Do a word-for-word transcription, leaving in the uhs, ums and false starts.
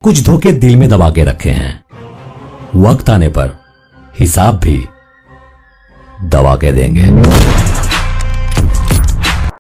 कुछ धोखे दिल में दबा के रखे हैं, वक्त आने पर हिसाब भी दबा के देंगे।